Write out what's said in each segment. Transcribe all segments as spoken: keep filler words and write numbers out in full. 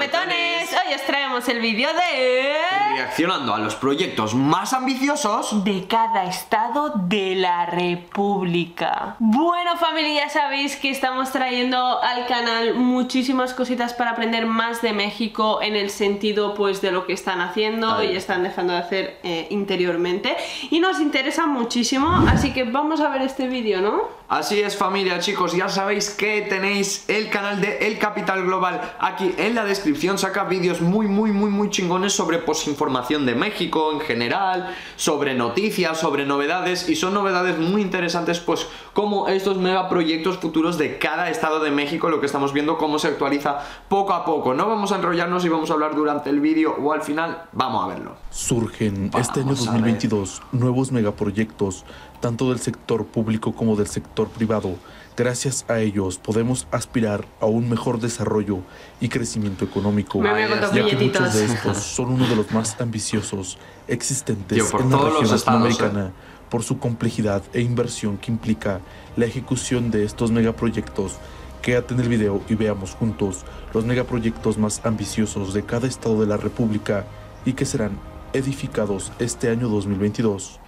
guapetones, hoy os traemos el vídeo de... reaccionando a los proyectos más ambiciosos de cada estado de la República. Bueno, familia, ya sabéis que estamos trayendo al canal muchísimas cositas para aprender más de México en el sentido pues de lo que están haciendo Ay. y están dejando de hacer eh, interiormente, y nos interesa muchísimo, así que vamos a ver este vídeo, ¿no? Así es, familia, chicos, ya sabéis que tenéis el canal de El Capital Global aquí en la descripción. Saca vídeos muy, muy, muy, muy chingones sobre pues información de México en general, sobre noticias, sobre novedades, y son novedades muy interesantes pues como estos megaproyectos futuros de cada estado de México, lo que estamos viendo cómo se actualiza poco a poco. No vamos a enrollarnos y vamos a hablar durante el vídeo o al final, vamos a verlo. Surgen vamos este año dos mil veintidós nuevos megaproyectos, tanto del sector público como del sector privado. Gracias a ellos podemos aspirar a un mejor desarrollo y crecimiento económico, ya que muchos de estos son uno de los más ambiciosos existentes Tío, en la región latinoamericana, eh. por su complejidad e inversión que implica la ejecución de estos megaproyectos. Quédate en el video y veamos juntos los megaproyectos más ambiciosos de cada estado de la República y que serán edificados este año dos mil veintidós.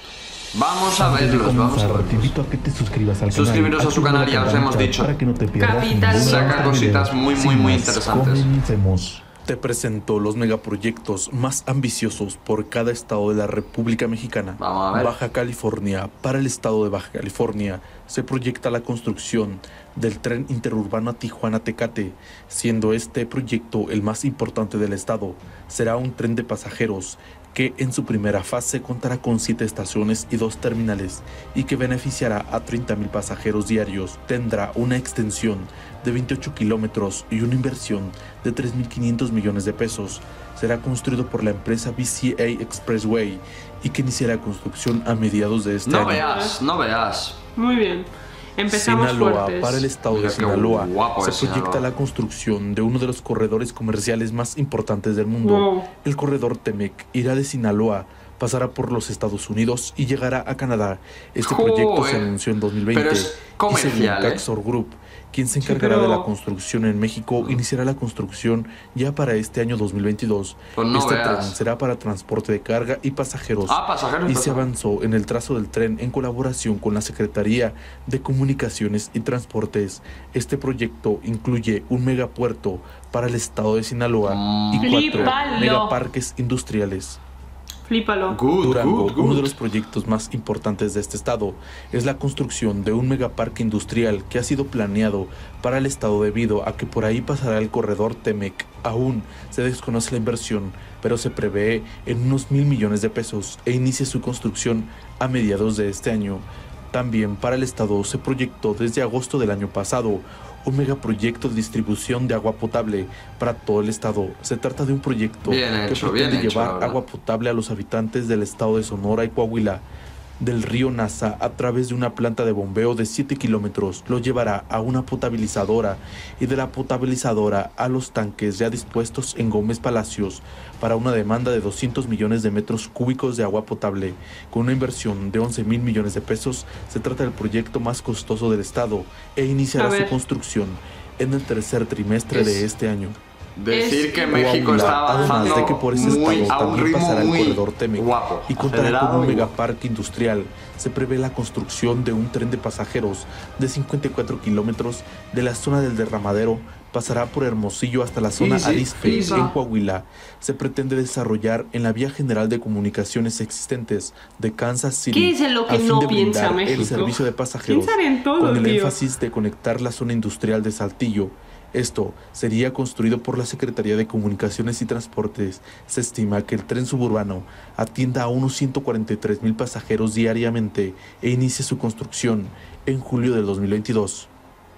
Vamos a verlos, vamos a verlos. Te invito a que te suscribas al Suscribiros canal. a su canal, ya os hemos dicho. Para que no te pierdas Capital. Saca cositas muy, muy, muy interesantes. Comencemos. Te presento los megaproyectos más ambiciosos por cada estado de la República Mexicana. Vamos a ver. Baja California. Para el estado de Baja California se proyecta la construcción del tren interurbano a Tijuana-Tecate, siendo este proyecto el más importante del estado. Será un tren de pasajeros que en su primera fase contará con siete estaciones y dos terminales y que beneficiará a treinta mil pasajeros diarios. Tendrá una extensión de veintiocho kilómetros y una inversión de tres mil quinientos millones de pesos. Será construido por la empresa B C A Expressway y que iniciará construcción a mediados de este no año. No veas, no veas. Muy bien. Empezamos Sinaloa. Fuertes. Para el estado de Sinaloa se proyecta Sinaloa. la construcción de uno de los corredores comerciales más importantes del mundo. Wow. El corredor Temec irá de Sinaloa, pasará por los Estados Unidos y llegará a Canadá. Este Joder. proyecto se anunció en dos mil veinte. Pero es comercial, y según ¿eh? Caxor Group, quien se encargará sí, pero... de la construcción en México, iniciará la construcción ya para este año dos mil veintidós. Pues no este veas. tren será para transporte de carga y pasajeros. Ah, pasajeros. Y se avanzó en el trazo del tren en colaboración con la Secretaría de Comunicaciones y Transportes. Este proyecto incluye un megapuerto para el estado de Sinaloa mm. y cuatro Flipalo. megaparques industriales. Flípalo. Good, Durango, good, good. uno de los proyectos más importantes de este estado, es la construcción de un megaparque industrial que ha sido planeado para el estado debido a que por ahí pasará el corredor Temec. Aún se desconoce la inversión, pero se prevé en unos mil millones de pesos e inicia su construcción a mediados de este año. También para el estado se proyectó desde agosto del año pasado un megaproyecto de distribución de agua potable para todo el estado. Se trata de un proyecto bien que hecho, pretende bien llevar hecho, agua potable a los habitantes del estado de Sonora y Coahuila. Del río Nasa a través de una planta de bombeo de siete kilómetros, lo llevará a una potabilizadora y de la potabilizadora a los tanques ya dispuestos en Gómez Palacios para una demanda de doscientos millones de metros cúbicos de agua potable. Con una inversión de once mil millones de pesos, se trata del proyecto más costoso del estado e iniciará su construcción en el tercer trimestre es... de este año. Decir es que México Coahuila, está avanzando además de que por ese muy, estado a un también ritmo pasará el muy corredor Temec guapo, y contará con un y megaparque industrial. Se prevé la construcción de un tren de pasajeros de cincuenta y cuatro kilómetros de la zona del Derramadero, pasará por Hermosillo hasta la zona Easy, Arizpe easy. en Coahuila. Se pretende desarrollar en la vía general de comunicaciones existentes de Kansas City. ¿Qué es en lo que a fin no de piensa brindar México? el servicio de pasajeros Piensan en todo, con el tío. énfasis de conectar la zona industrial de Saltillo. Esto sería construido por la Secretaría de Comunicaciones y Transportes. Se estima que el tren suburbano atienda a unos ciento cuarenta y tres mil pasajeros diariamente e inicie su construcción en julio del dos mil veintidós.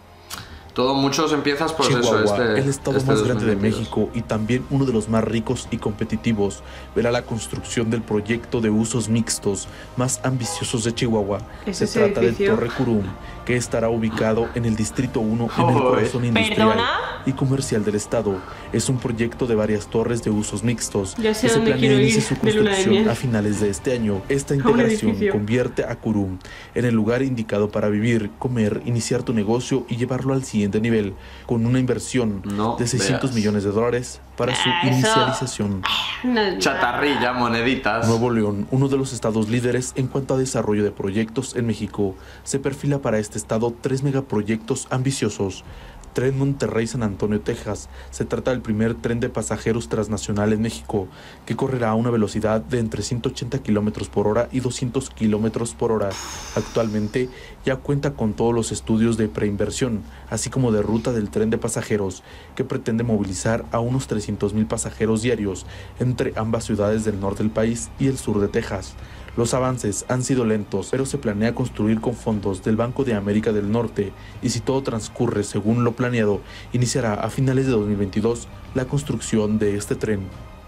Todo muchos empiezas pues Chihuahua, eso, este, el estado este más grande de dos mil veintidós. México y también uno de los más ricos y competitivos, verá la construcción del proyecto de usos mixtos más ambiciosos de Chihuahua. Se trata del Torre Curum, que estará ubicado en el Distrito uno en el Joder. corazón industrial. ¿Perdona? y comercial del estado. Es un proyecto de varias torres de usos mixtos Ya sé que se dónde planea quiero inicie ir su de luna de construcción miel. a finales de este año. Esta un integración edificio. convierte a Curum en el lugar indicado para vivir, comer, iniciar tu negocio y llevarlo al siguiente nivel, con una inversión No de seiscientos veas. millones de dólares para su Ah, eso- inicialización. No es Chatarrilla, moneditas. Nuevo León, uno de los estados líderes en cuanto a desarrollo de proyectos en México, se perfila para este estado tres megaproyectos ambiciosos. Tren Monterrey-San Antonio, Texas. Se trata del primer tren de pasajeros transnacional en México, que correrá a una velocidad de entre ciento ochenta kilómetros por hora y doscientos kilómetros por hora. Actualmente ya cuenta con todos los estudios de preinversión, así como de ruta del tren de pasajeros, que pretende movilizar a unos trescientos mil pasajeros diarios entre ambas ciudades del norte del país y el sur de Texas. Los avances han sido lentos, pero se planea construir con fondos del Banco de América del Norte y si todo transcurre según lo planeado, iniciará a finales de dos mil veintidós la construcción de este tren.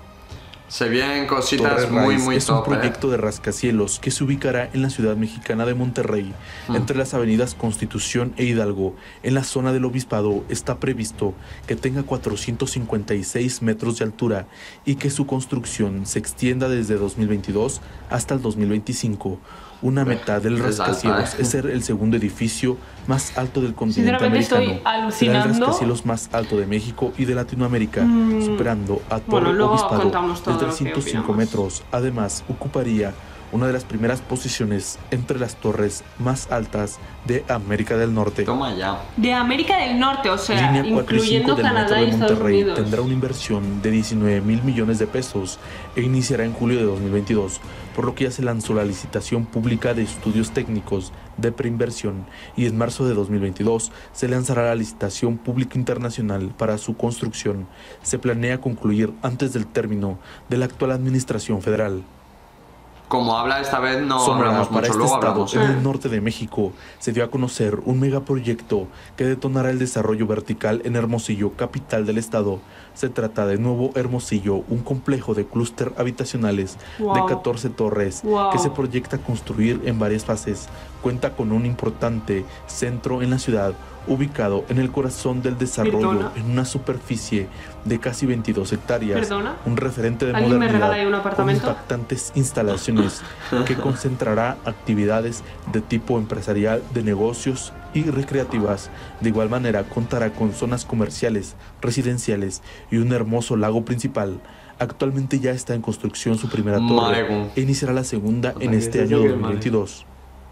Se vienen cositas Torre muy, Raíz muy es top, un ¿eh? proyecto de rascacielos que se ubicará en la ciudad mexicana de Monterrey, Mm. entre las avenidas Constitución e Hidalgo. En la zona del Obispado está previsto que tenga cuatrocientos cincuenta y seis metros de altura y que su construcción se extienda desde dos mil veintidós hasta el dos mil veinticinco. Una meta del Es alta, rascacielos ¿eh? es ser el segundo edificio más alto del continente Sinceramente estoy americano. Será el alucinando. rascacielos más alto de México y de Latinoamérica, Mm. superando a Bueno, Torre luego Obispado contamos todo de lo que trescientos cinco opinamos. metros. Además, ocuparía una de las primeras posiciones entre las torres más altas de América del Norte. Toma ya. De América del Norte, o sea, Línea cuatro y cinco incluyendo del Metro Canadá de y Estados Monterrey Unidos. tendrá una inversión de diecinueve mil millones de pesos e iniciará en julio de dos mil veintidós, por lo que ya se lanzó la licitación pública de estudios técnicos de preinversión y en marzo de dos mil veintidós se lanzará la licitación pública internacional para su construcción. Se planea concluir antes del término de la actual administración federal. Como habla esta vez no Sonora, hablamos para mucho, este luego estado, hablamos. en ¿eh? el norte de México, se dio a conocer un megaproyecto que detonará el desarrollo vertical en Hermosillo, capital del estado. Se trata de Nuevo Hermosillo, un complejo de clúster habitacionales Wow. de catorce torres Wow. que se proyecta construir en varias fases. Cuenta con un importante centro en la ciudad, ubicado en el corazón del desarrollo, Perdona. en una superficie de casi veintidós hectáreas. Perdona. Un referente de ¿Alguien me modernidad regala ahí un con apartamento? impactantes instalaciones que concentrará actividades de tipo empresarial, de negocios y recreativas. De igual manera contará con zonas comerciales, residenciales y un hermoso lago principal. Actualmente ya está en construcción su primera torre Maregún. e iniciará la segunda en este Yo año quiero dos mil veintidós.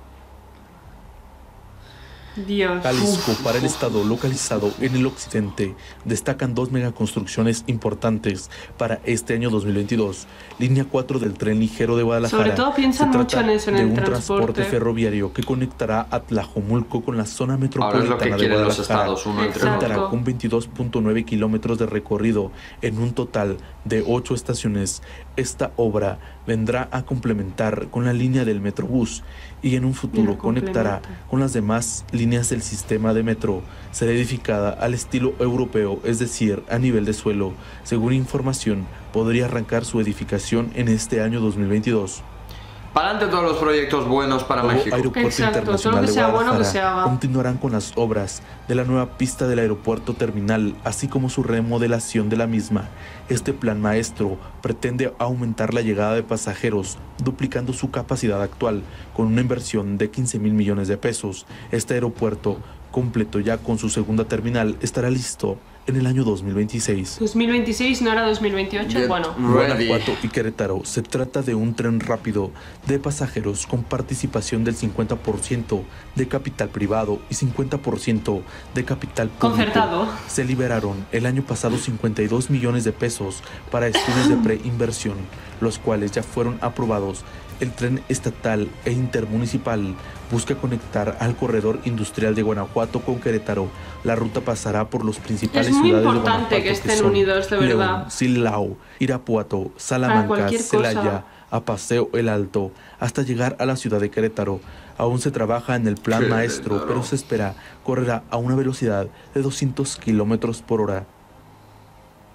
Dios. Jalisco, para el estado localizado en el occidente, destacan dos megaconstrucciones importantes para este año dos mil veintidós. Línea cuatro del tren ligero de Guadalajara. Sobre todo piensan Se mucho trata en eso, en de el un transporte. transporte ferroviario que conectará a Tlajomulco con la zona Ahora es lo metropolitana que de quieren los Guadalajara. estados uno entre Exacto. otro. Contará con veintidós punto nueve kilómetros de recorrido en un total de ocho estaciones. Esta obra vendrá a complementar con la línea del Metrobús y en un futuro Mira, conectará complementa. con las demás líneas del sistema de metro. Será edificada al estilo europeo, es decir, a nivel de suelo. Según información, podría arrancar su edificación en este año dos mil veintidós. Para adelante todos los proyectos buenos para Nuevo México. Aeropuerto Exacto, todo lo Internacional que de sea bueno, que Guadalajara se haga. continuarán con las obras de la nueva pista del aeropuerto terminal, así como su remodelación de la misma. Este plan maestro pretende aumentar la llegada de pasajeros, duplicando su capacidad actual, con una inversión de quince mil millones de pesos. Este aeropuerto, completo ya con su segunda terminal, estará listo en el año dos mil veintiséis. dos mil veintiséis, no era dos mil veintiocho. Bien. Bueno, Ready. Guanajuato y Querétaro. Se trata de un tren rápido de pasajeros con participación del cincuenta por ciento de capital privado y cincuenta por ciento de capital público. Concertado. Se liberaron el año pasado cincuenta y dos millones de pesos para estudios de preinversión, los cuales ya fueron aprobados. El tren estatal e intermunicipal busca conectar al corredor industrial de Guanajuato con Querétaro. La ruta pasará por los principales Es muy ciudades de importante Guanajuato, que estén son unidos, de verdad. León, Silao, Irapuato, Salamanca, cualquier cosa. Celaya, a Paseo el Alto, hasta llegar a la ciudad de Querétaro. Aún se trabaja en el plan Querétaro. maestro, pero se espera correrá a una velocidad de doscientos kilómetros por hora.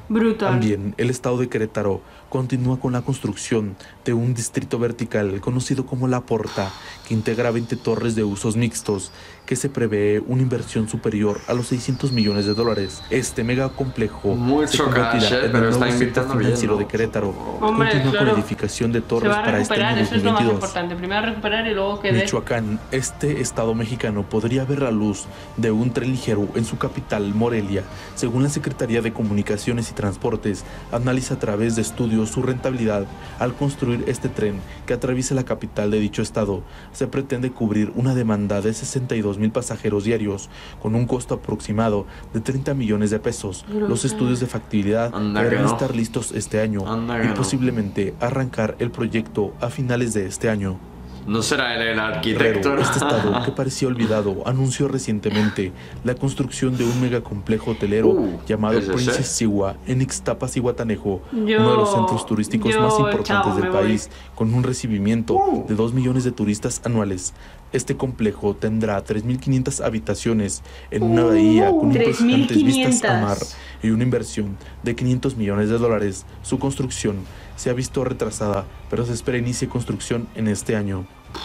Brutal. También el estado de Querétaro continúa con la construcción de un distrito vertical conocido como La Porta, que integra veinte torres de usos mixtos, que se prevé una inversión superior a los seiscientos millones de dólares. Este megacomplejo Mucho se convertirá cash, eh, en pero el está nuevo centro invirtiendo bien, financiero ¿no? de Querétaro. Hombre, Continúa claro. con la edificación de Se torres va a para este recuperar, año eso es lo más dos mil veintidós. importante. Primero recuperar y luego que dé. Michoacán, este estado mexicano, podría ver la luz de un tren ligero en su capital, Morelia. Según la Secretaría de Comunicaciones y Transportes, analiza a través de estudios su rentabilidad al construir este tren que atraviesa la capital de dicho estado. Se pretende cubrir una demanda de sesenta y dos mil pasajeros diarios con un costo aproximado de treinta millones de pesos. Los estudios de factibilidad Anda que deberán no. estar listos este año Anda que y no. posiblemente arrancar el proyecto a finales de este año. No será él el arquitecto. Guerrero, este estado que parecía olvidado, anunció recientemente la construcción de un megacomplejo hotelero Uh, llamado ese Princess sí. Siwa en Ixtapas y Guatanejo, Yo- uno de los centros turísticos yo, más chao, importantes me del voy. país, con un recibimiento Uh. de dos millones de turistas anuales. Este complejo tendrá tres mil quinientas habitaciones en una bahía con impresionantes vistas al mar y una inversión de quinientos millones de dólares. Su construcción se ha visto retrasada, pero se espera inicie construcción en este año.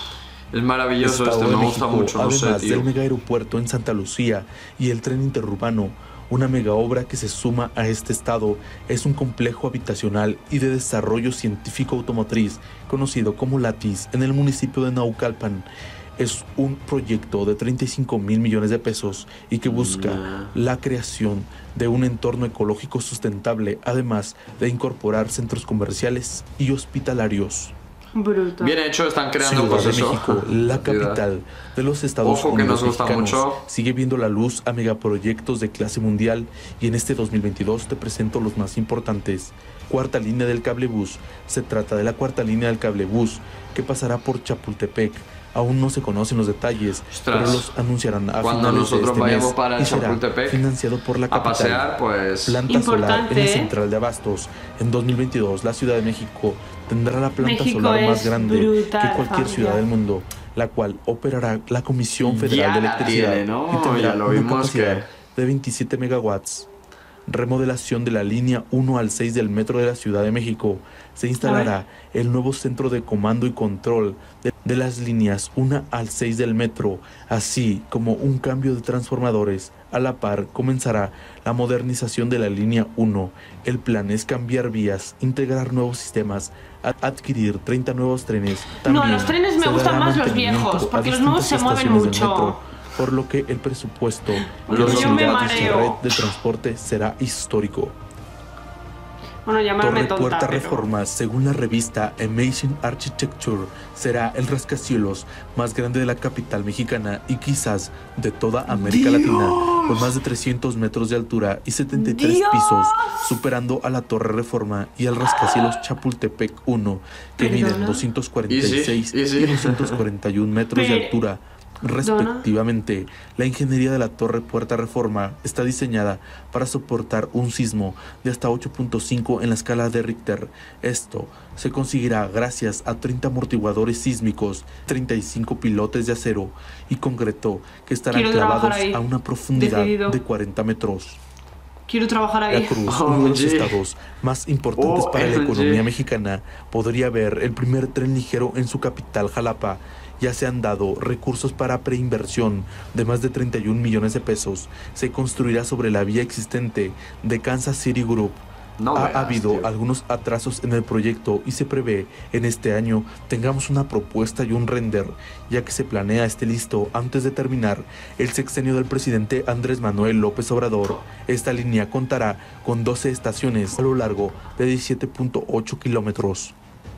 Es maravilloso Estado este, de me gusta México, mucho, no sé, además tío. del mega aeropuerto en Santa Lucía y el tren interurbano, una mega obra que se suma a este estado es un complejo habitacional y de desarrollo científico automotriz conocido como Latis en el municipio de Naucalpan. Es un proyecto de treinta y cinco mil millones de pesos y que busca Nah. la creación de un entorno ecológico sustentable, además de incorporar centros comerciales y hospitalarios. Brutal. Bien hecho, están creando Ciudad pues de eso. México, la Ciudad. capital de los Estados Ojo que Unidos nos gusta mexicanos, mucho. sigue viendo la luz a megaproyectos de clase mundial y en este dos mil veintidós te presento los más importantes. Cuarta línea del cablebús. Se trata de la cuarta línea del cablebús que pasará por Chapultepec. Aún no se conocen los detalles, Ostras. pero los anunciarán a Cuando finales de nosotros este vayamos mes para y será Chapultepec financiado por la A capital. pasear, pues. Planta solar en Importante, la ¿eh? central de Abastos. En dos mil veintidós, la Ciudad de México tendrá la planta México solar más es grande brutal, que cualquier familia. ciudad del mundo, la cual operará la Comisión Federal Ya de la Electricidad tiene, ¿no? y tendrá Ya lo una vimos capacidad que- de veintisiete megawatts. Remodelación de la línea uno al seis del metro de la Ciudad de México. Se instalará el nuevo centro de comando y control de, de las líneas uno al seis del metro, así como un cambio de transformadores. A la par, comenzará la modernización de la línea uno. El plan es cambiar vías, integrar nuevos sistemas, a- adquirir treinta nuevos trenes. No, los trenes me se gustan dará más los mantenimiento viejos, a porque los nuevos se distintas mueven estaciones del mucho. metro, por lo que el presupuesto Porque de la yo me ciudad y su mareo. red de transporte será histórico. Bueno, llamarme Torre tonta, Puerta pero- Reforma, según la revista Amazing Architecture, será el rascacielos más grande de la capital mexicana y quizás de toda América Latina, con más de trescientos metros de altura y setenta y tres ¡Dios! pisos, superando a la Torre Reforma y al rascacielos Chapultepec uno, que miden ¿Perdona? doscientos cuarenta y seis Y sí, y sí. y doscientos cuarenta y uno metros de Pe- altura. Respectivamente, la ingeniería de la Torre Puerta Reforma está diseñada para soportar un sismo de hasta ocho punto cinco en la escala de Richter. Esto se conseguirá gracias a treinta amortiguadores sísmicos, treinta y cinco pilotes de acero y concreto que estarán Quiero trabajar clavados ahí. a una profundidad Decidido. de cuarenta metros. Quiero trabajar ahí. Veracruz, Oh, uno de los M G. estados más importantes Oh, para la M G. economía mexicana, podría ver el primer tren ligero en su capital, Jalapa. Ya se han dado recursos para preinversión de más de treinta y un millones de pesos. Se construirá sobre la vía existente de Kansas City Group. No ha veas, habido tío. algunos atrasos en el proyecto y se prevé en este año tengamos una propuesta y un render, ya que se planea esté listo antes de terminar el sexenio del presidente Andrés Manuel López Obrador. Esta línea contará con doce estaciones a lo largo de diecisiete punto ocho kilómetros.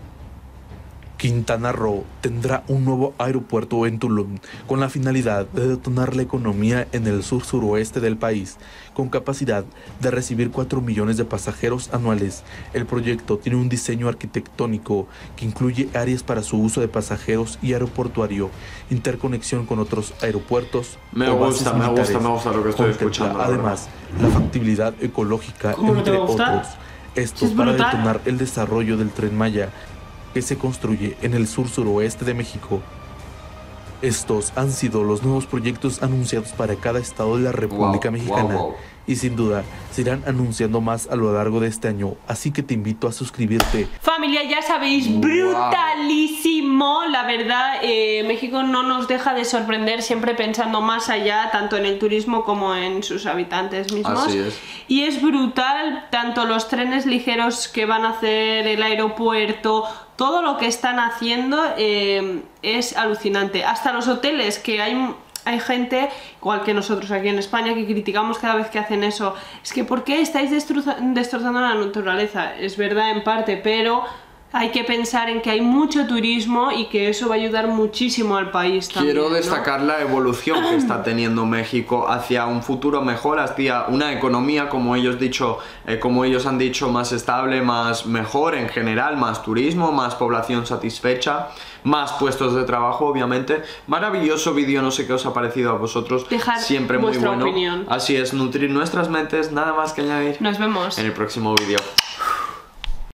Quintana Roo tendrá un nuevo aeropuerto en Tulum con la finalidad de detonar la economía en el sur-suroeste del país, con capacidad de recibir cuatro millones de pasajeros anuales. El proyecto tiene un diseño arquitectónico que incluye áreas para su uso de pasajeros y aeroportuario, interconexión con otros aeropuertos. Me o bases gusta, me militares. gusta, me gusta lo que estoy Contempla, escuchando, la además, la factibilidad ecológica, ¿Cómo no te entre va a gustar? otros. Esto Es para brutal. detonar el desarrollo del Tren Maya, que se construye en el sur-suroeste de México. Estos han sido los nuevos proyectos anunciados para cada estado de la República Wow, Mexicana. wow, wow. y sin duda se irán anunciando más a lo largo de este año, así que te invito a suscribirte. Familia, ya sabéis, brutalísimo, la verdad, eh, México no nos deja de sorprender, siempre pensando más allá, tanto en el turismo como en sus habitantes mismos. Así es. Y es brutal, tanto los trenes ligeros que van a hacer, el aeropuerto, todo lo que están haciendo eh, es alucinante. Hasta los hoteles, que hay... Hay gente, igual que nosotros aquí en España, que criticamos cada vez que hacen eso. Es que ¿por qué estáis destroza destrozando la naturaleza? Es verdad en parte, pero hay que pensar en que hay mucho turismo y que eso va a ayudar muchísimo al país también, Quiero destacar, ¿no?, la evolución que está teniendo México hacia un futuro mejor, hacia una economía, como ellos, dicho, eh, como ellos han dicho, más estable, más mejor en general, más turismo, más población satisfecha, más puestos de trabajo, obviamente. Maravilloso vídeo, no sé qué os ha parecido a vosotros. Dejad siempre muy vuestra bueno. opinión. Así es, nutrir nuestras mentes, nada más que añadir. Nos vemos en el próximo vídeo.